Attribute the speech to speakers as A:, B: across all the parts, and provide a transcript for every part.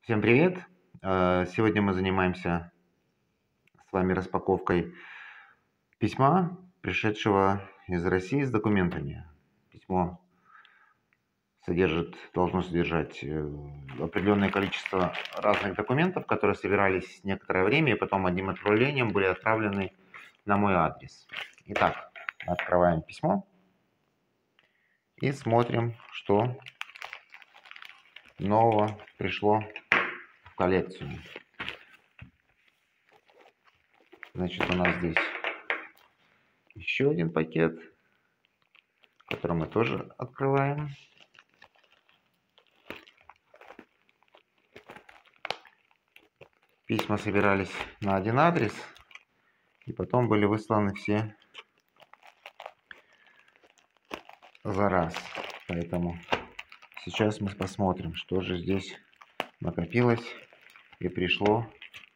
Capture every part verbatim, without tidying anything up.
A: Всем привет! Э, Сегодня мы занимаемся с вами распаковкой письма, пришедшего из России с документами. Письмо содержит, должно содержать э, определенное количество разных документов, которые собирались некоторое время и потом одним отправлением были отправлены на мой адрес. Итак, открываем письмо и смотрим, что нового пришло в коллекцию. Значит, у нас здесь еще один пакет, который мы тоже открываем. Письма собирались на один адрес и потом были высланы все за раз. Поэтому сейчас мы посмотрим, что же здесь накопилось и пришло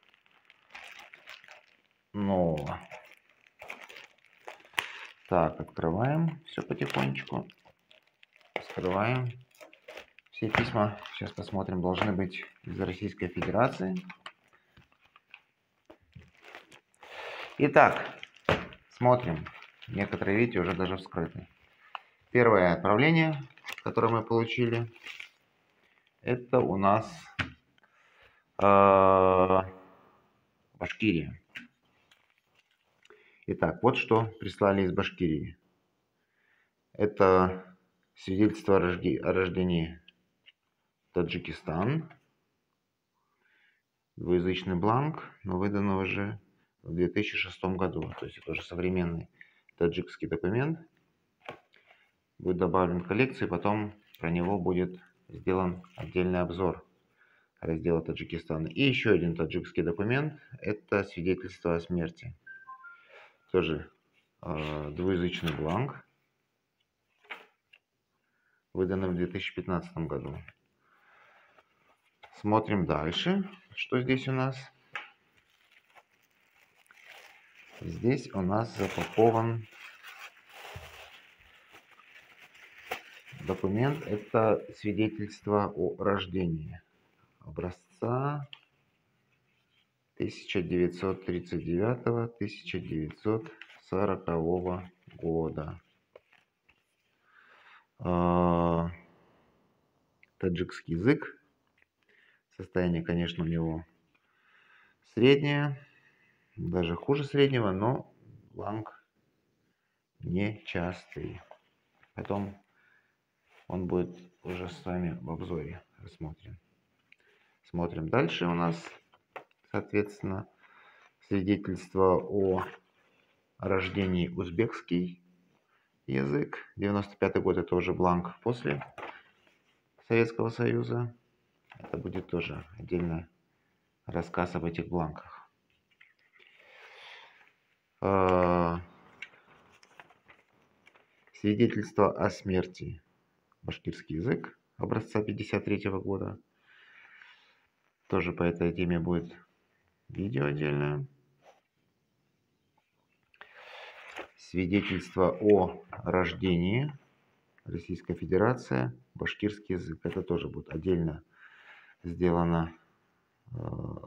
A: нового. Так, открываем все потихонечку. Открываем. Все письма, сейчас посмотрим, должны быть из Российской Федерации. Итак, смотрим. Некоторые, видите, уже даже вскрыты. Первое отправление, которое мы получили, это у нас э, Башкирия. Итак, вот что прислали из Башкирии. Это свидетельство о, рожде, о рождении Таджикистан. Двуязычный бланк, но выдан уже в две тысячи шестом году. То есть это уже современный таджикский документ. Будет добавлен в коллекцию, и потом про него будет сделан отдельный обзор раздела Таджикистана. И еще один таджикский документ. Это свидетельство о смерти. Тоже э, двуязычный бланк, выданный в две тысячи пятнадцатом году. Смотрим дальше, что здесь у нас. Здесь у нас запакован документ. Это свидетельство о рождении образца тысяча девятьсот тридцать девятого — тысяча девятьсот сорокового года. Таджикский язык. Состояние, конечно, у него среднее, даже хуже среднего, но бланк не частый. Потом он будет уже с вами в обзоре рассмотрен. Смотрим дальше. У нас, соответственно, свидетельство о рождении узбекский язык. девяносто пятый год, это уже бланк после Советского Союза. Это будет тоже отдельный рассказ об этих бланках. Свидетельство о смерти. Башкирский язык образца пятьдесят третьего года. Тоже по этой теме будет видео отдельное. Свидетельство о рождении. Российская Федерация. Башкирский язык. Это тоже будет отдельно сделано э,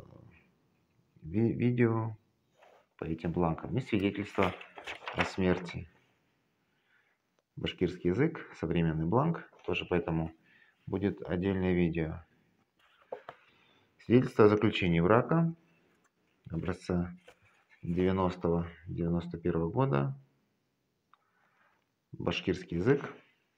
A: ви видео по этим бланкам. И свидетельство о смерти. Башкирский язык, современный бланк. Тоже поэтому будет отдельное видео. Свидетельство о заключении брака образца девяностого — девяносто первого года. Башкирский язык.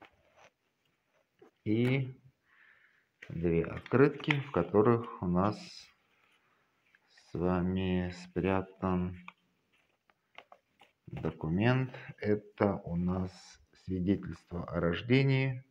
A: И две открытки, в которых у нас с вами спрятан документ. Это у нас свидетельство о рождении.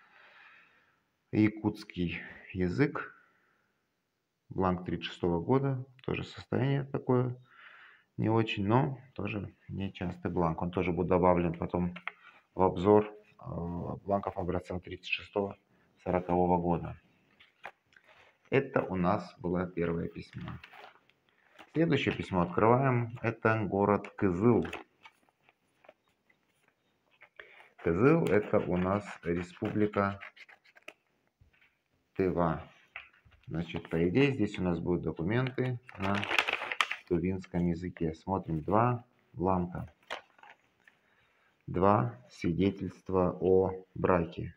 A: Якутский язык. Бланк тридцать шестого года. Тоже состояние такое не очень, но тоже не частый бланк. Он тоже будет добавлен потом в обзор бланков образца тридцать шестого — сорокового года. Это у нас было первое письмо. Следующее письмо открываем. Это город Кызыл. Кызыл — это у нас республика Тыва. Значит, по идее, здесь у нас будут документы на тувинском языке. Смотрим два бланка. Два свидетельства о браке.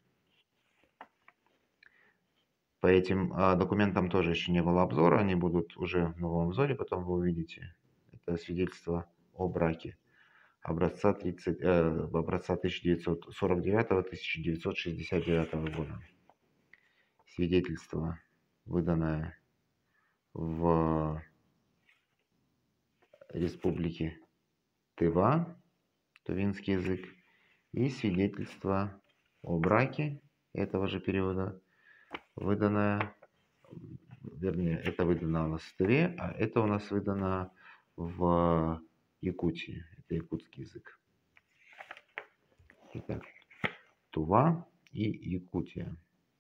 A: По этим а, документам тоже еще не было обзора. Они будут уже в новом обзоре, потом вы увидите. Это свидетельство о браке. Образца, тридцать, э, образца тысяча девятьсот сорок девятого — тысяча девятьсот шестьдесят девятого года. Свидетельство, выданное в Республике Тыва, тувинский язык, и свидетельство о браке этого же периода, выданное, вернее, это выдано у нас в Тыве, а это у нас выдано в Якутии. Это якутский язык. Итак, Тува и Якутия.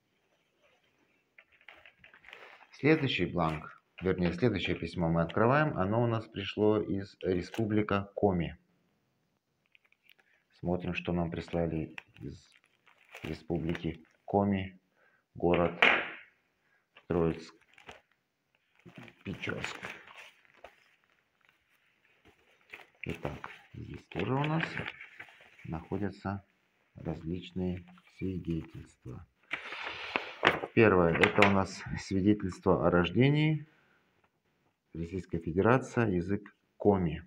A: Следующий бланк, вернее, следующее письмо мы открываем. Оно у нас пришло из Республика Коми. Смотрим, что нам прислали из Республики Коми. Город Троицк-Печорск. Итак, здесь тоже у нас находятся различные свидетельства. Первое, это у нас свидетельство о рождении. Российская Федерация, язык Коми.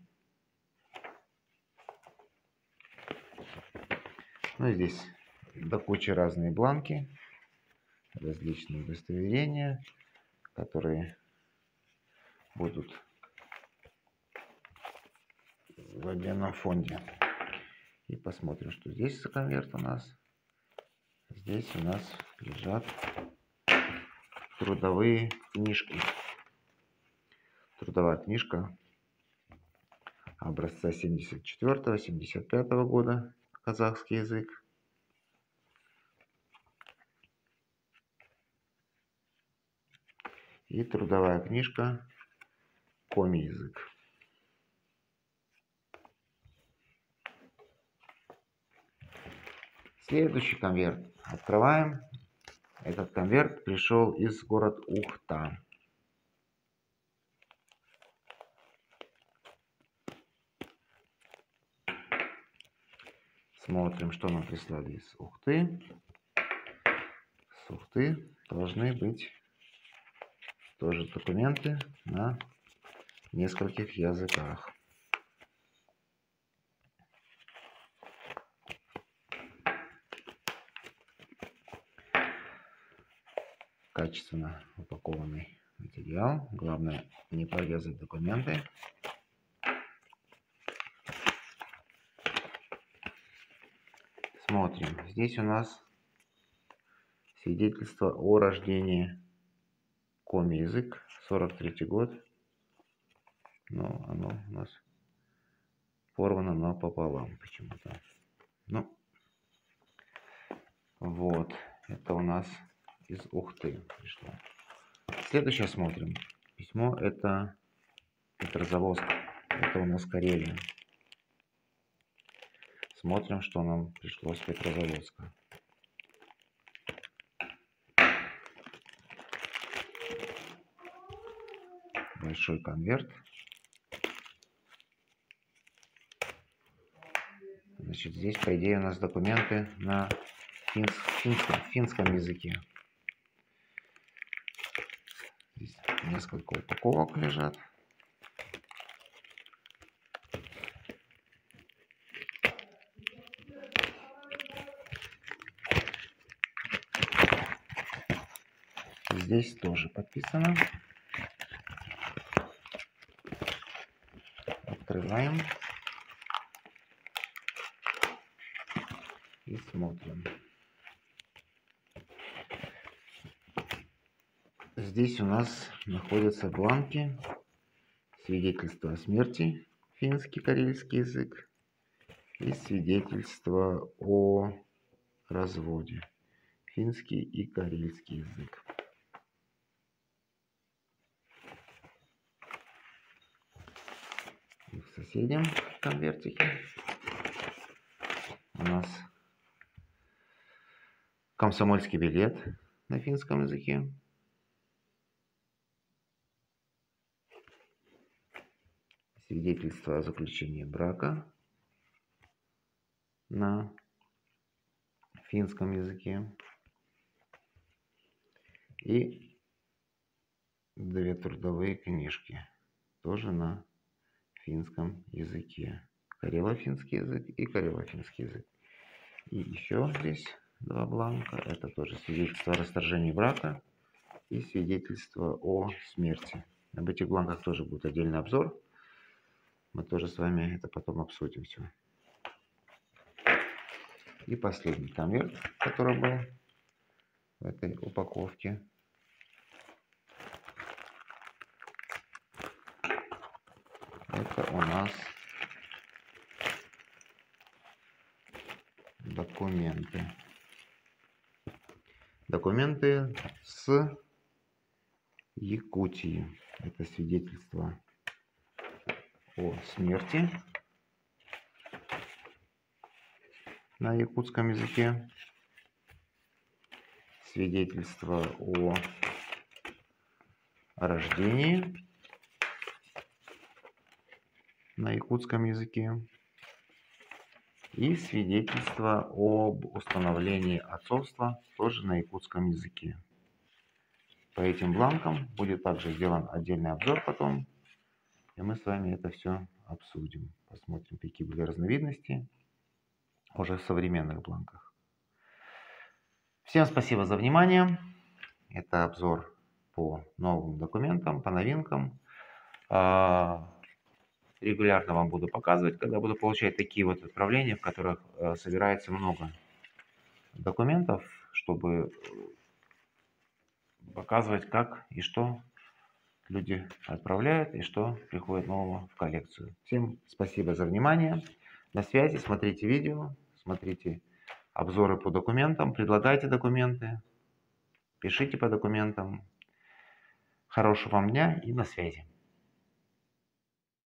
A: Ну и здесь до кучи разные бланки, различные удостоверения, которые будут в отдельном фонде. И посмотрим, что здесь за конверт у нас. Здесь у нас лежат трудовые книжки. Трудовая книжка образца семьдесят четвёртого — семьдесят пятого года, казахский язык. И трудовая книжка Коми язык. Следующий конверт открываем. Этот конверт пришел из города Ухта. Смотрим, что нам прислали из Ухты. С Ухты должны быть тоже документы на нескольких языках. Качественно упакованный материал. Главное не порезать документы. Смотрим. Здесь у нас свидетельство о рождении. Коми язык, сорок третий год. Но оно у нас порвано напополам почему-то. Ну, вот. Это у нас из Ухты пришло. Следующее смотрим. Письмо это Петрозаводск. Это у нас Карелия. Смотрим, что нам пришло с Петрозаводска. Большой конверт. Значит, здесь, по идее, у нас документы на финс, финском, финском языке. Здесь несколько упаковок лежат. Здесь тоже подписано. Открываем. И смотрим. Здесь у нас находятся бланки. Свидетельство о смерти, финский, карельский язык. И свидетельство о разводе, финский и карельский язык. И в соседнем конвертике у нас комсомольский билет на финском языке. свидетельство о заключении брака на финском языке и две трудовые книжки тоже на финском языке. Карело-финский язык и карело-финский язык. И еще здесь два бланка. Это тоже свидетельство о расторжении брака и свидетельство о смерти. Об этих бланках тоже будет отдельный обзор. Мы тоже с вами это потом обсудим все. И последний конверт, который был в этой упаковке. Это у нас документы. Документы с Якутии. Это свидетельство о смерти на якутском языке. Свидетельство о рождении на якутском языке. И свидетельство об установлении отцовства тоже на якутском языке. По этим бланкам будет также сделан отдельный обзор потом. И мы с вами это все обсудим. Посмотрим, какие были разновидности уже в современных бланках. Всем спасибо за внимание. Это обзор по новым документам, по новинкам. Регулярно вам буду показывать, когда буду получать такие вот отправления, в которых э, собирается много документов, чтобы показывать, как и что люди отправляют и что приходит нового в коллекцию. Всем спасибо за внимание. На связи. Смотрите видео, смотрите обзоры по документам, предлагайте документы, пишите по документам. Хорошего вам дня и на связи.